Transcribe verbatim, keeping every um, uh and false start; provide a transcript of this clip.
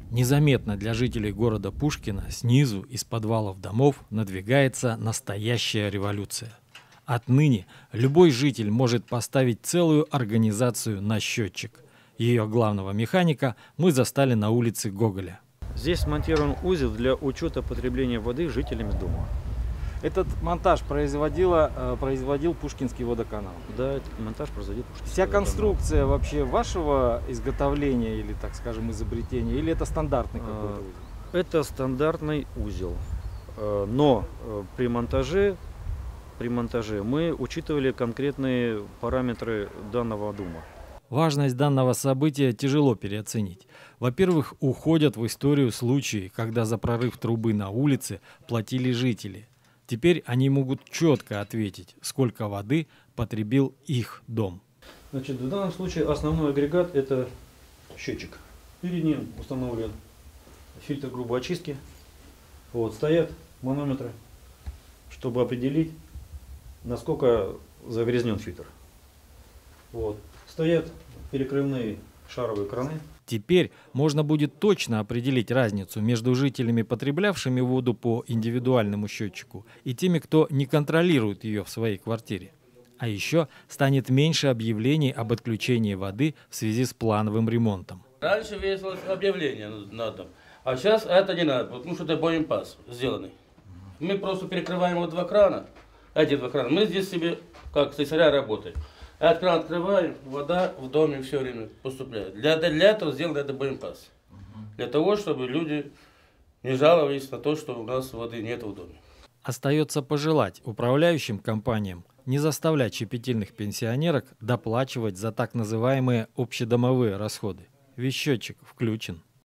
Незаметно для жителей города Пушкино снизу из подвалов домов надвигается настоящая революция. Отныне любой житель может поставить целую организацию на счетчик. Ее главного механика мы застали на улице Гоголя. Здесь смонтирован узел для учета потребления воды жителями дома. Этот монтаж производила, производил Пушкинский водоканал? Да, этот монтаж производил Пушкинский Вся водоканал. конструкция вообще вашего изготовления или, так скажем, изобретения? Или это стандартный какой-то узел? Это стандартный узел. Но при монтаже, при монтаже мы учитывали конкретные параметры данного дома. Важность данного события тяжело переоценить. Во-первых, уходят в историю случаи, когда за прорыв трубы на улице платили жители. Теперь они могут четко ответить, сколько воды потребил их дом. Значит, в данном случае основной агрегат — это счетчик. Перед ним установлен фильтр грубой очистки. Вот, стоят манометры, чтобы определить, насколько загрязнен фильтр. Вот. Стоят перекрывные шаровые краны. Теперь можно будет точно определить разницу между жителями, потреблявшими воду по индивидуальному счетчику, и теми, кто не контролирует ее в своей квартире. А еще станет меньше объявлений об отключении воды в связи с плановым ремонтом. Раньше весилось объявление на дом, а сейчас это не надо, потому что это боепас сделанный. Мы просто перекрываем вот два крана, эти два крана. Мы здесь себе, как слесаря, работаем. Этот кран открываем, вода в доме все время поступает. Для, для этого сделан это боепас. Для того, чтобы люди не жаловались на то, что у нас воды нет в доме. Остается пожелать управляющим компаниям не заставлять щепетильных пенсионерок доплачивать за так называемые общедомовые расходы. Ведь счетчик включен.